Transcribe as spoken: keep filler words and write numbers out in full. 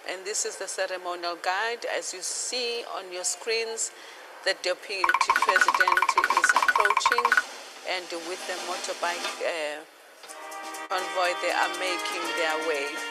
And this is the ceremonial guide. As you see on your screens, the deputy president is approaching, and with the motorbike uh, convoy, they are making their way.